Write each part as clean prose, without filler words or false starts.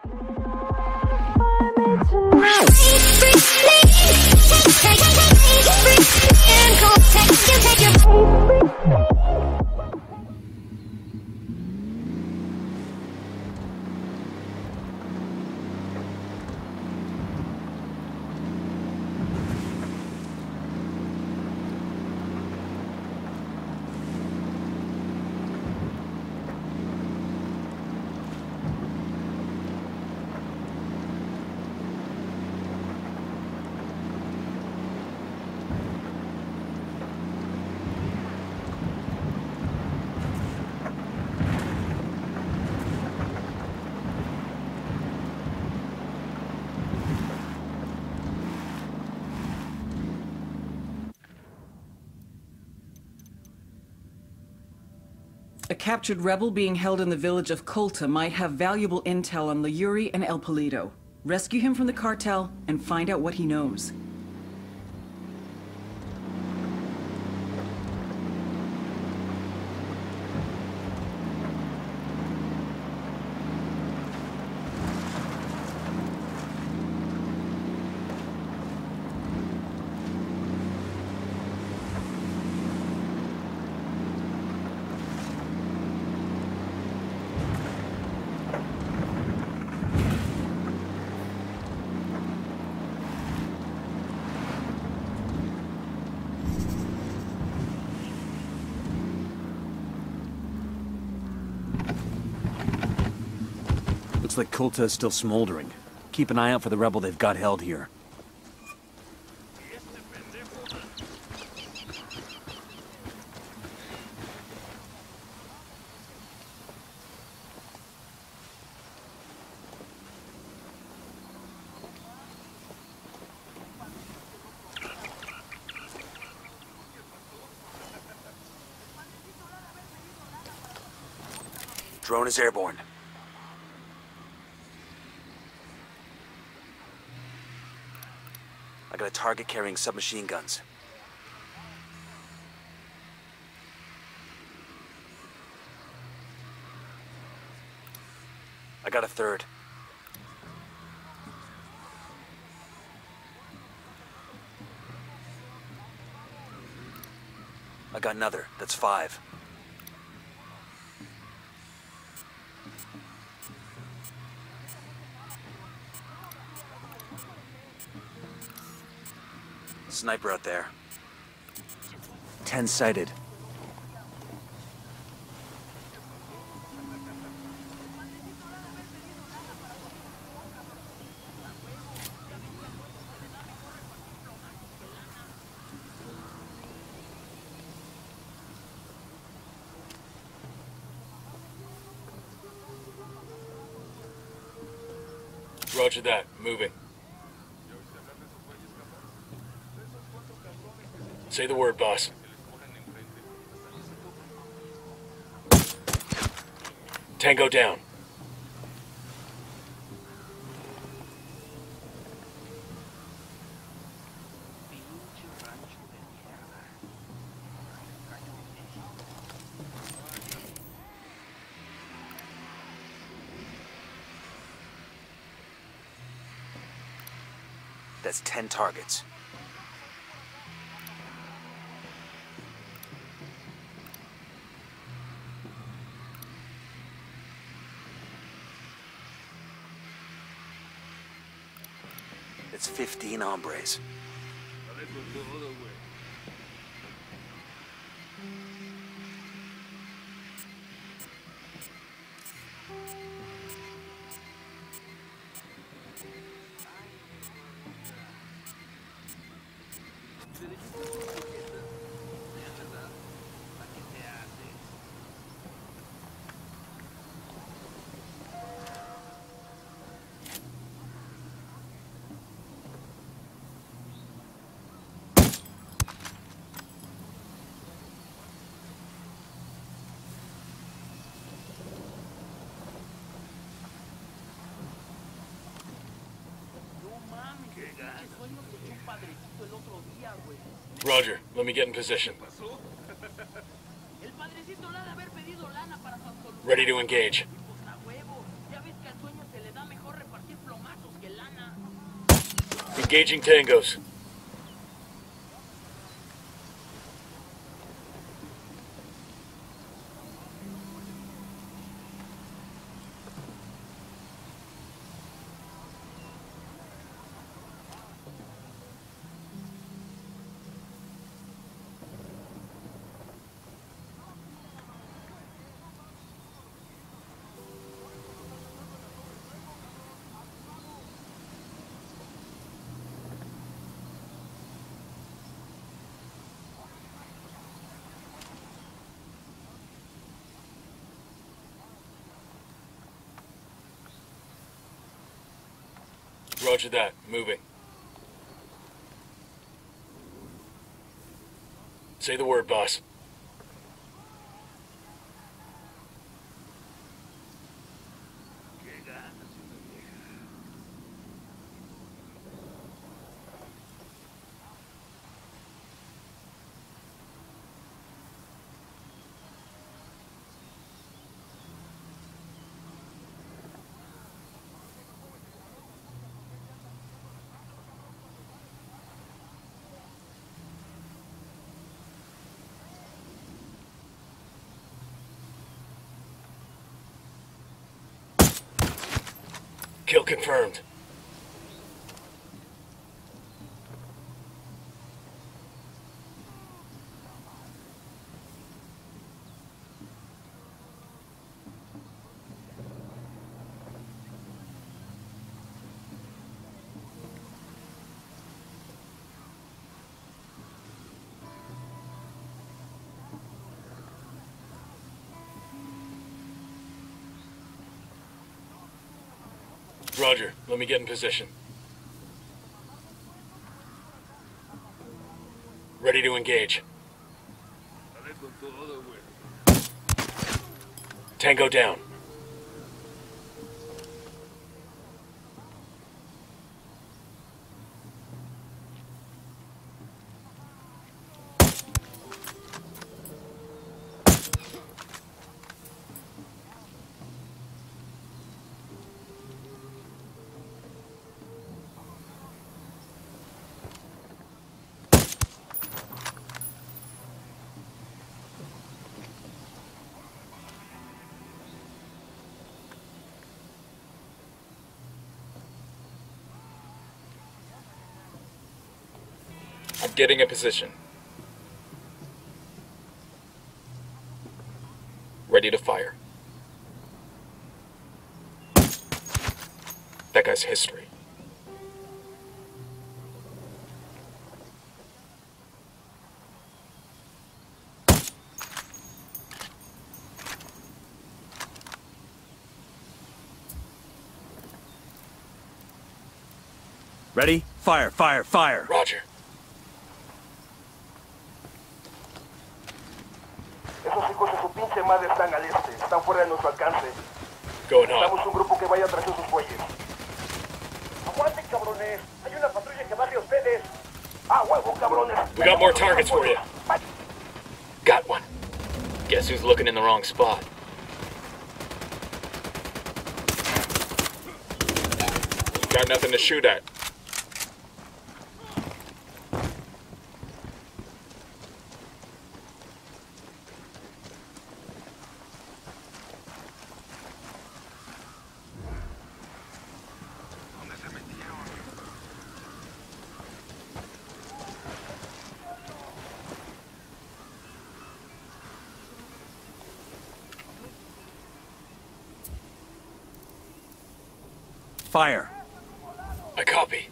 A captured rebel being held in the village of Colta might have valuable intel on Layuri and El Polito. Rescue him from the cartel and find out what he knows. Looks like Colta is still smoldering. Keep an eye out for the rebel they've got held here. Drone is airborne. I got a target carrying submachine guns. I got a third. I got another. That's 5. Sniper out there. 10 sighted. Roger that. Moving. Say the word, boss. Tango down. That's 10 targets. It's 15 hombres. Roger, let me get in position. Ready to engage. Engaging tangos. Roger that. Moving. Say the word, boss. Kill confirmed. Roger, let me get in position. Ready to engage. Tango down. I'm getting a position. Ready to fire. That guy's history. Ready? Fire, fire, fire! Roger. Esos hijos de su pinche madre están al este, están fuera de nuestro alcance. Going on. Necesitamos un grupo que vaya tras esos güeyes. ¡Aguanten, cabrones! ¡Hay una patrulla que va hacia ustedes! ¡Ah, huevo, cabrones! We got more targets for you. Got one. Guess who's looking in the wrong spot? Got nothing to shoot at. Fire! I copy.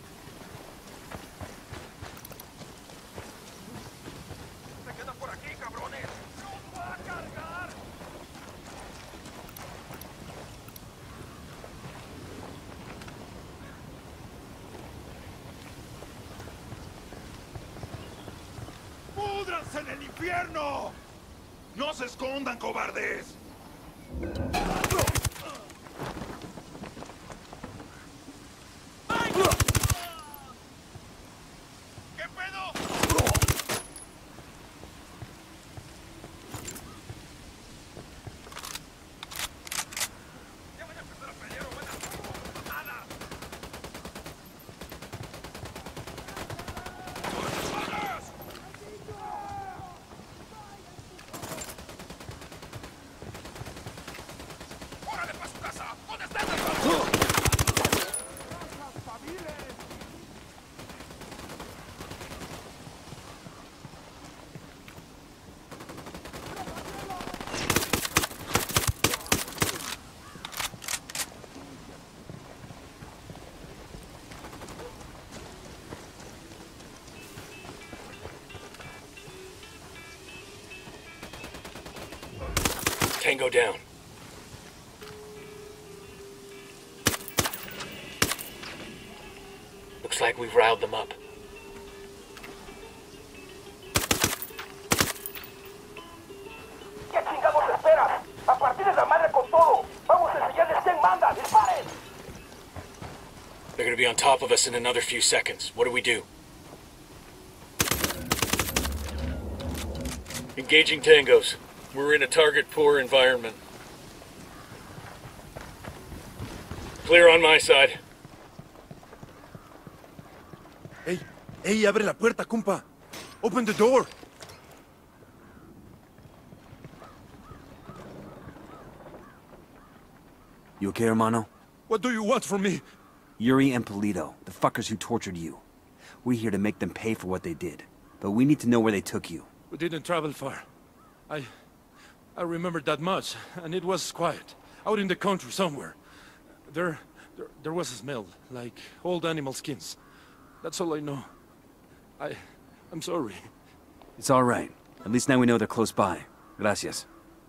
¡Púdranse en el infierno! ¡No se escondan, cobardes! ¿Qué pedo? Ya voy a empezar a pelear o van a... ¡Nada! Tango down. Looks like we've riled them up. ¿Qué chingados esperas? A partir de la madre con todo. Vamos a enseñarles quién manda. ¡Disparen! They're gonna be on top of us in another few seconds. What do we do? Engaging tangos. We're in a target-poor environment. Clear on my side. Hey, hey, abre la puerta, compa. Open the door. You okay, hermano? What do you want from me? Yuri and Polito, the fuckers who tortured you. We're here to make them pay for what they did. But we need to know where they took you. We didn't travel far. I remember that much, and it was quiet. Out in the country somewhere. There was a smell, like old animal skins. That's all I know. I'm sorry. It's all right. At least now we know they're close by. Gracias.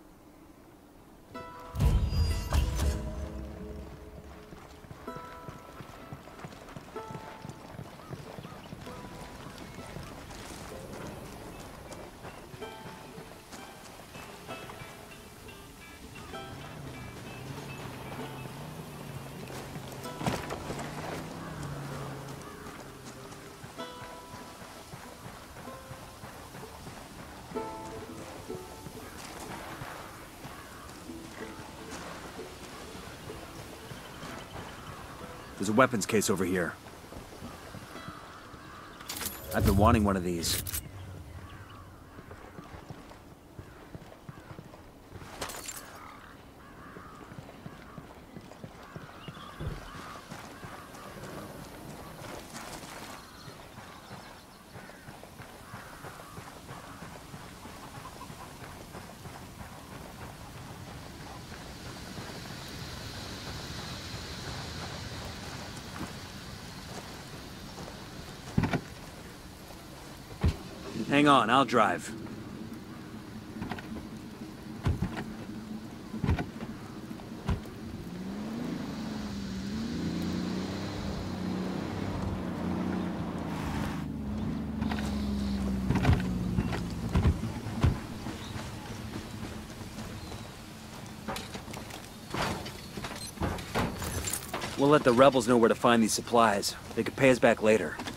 There's a weapons case over here. I've been wanting one of these. Hang on, I'll drive. We'll let the rebels know where to find these supplies. They could pay us back later.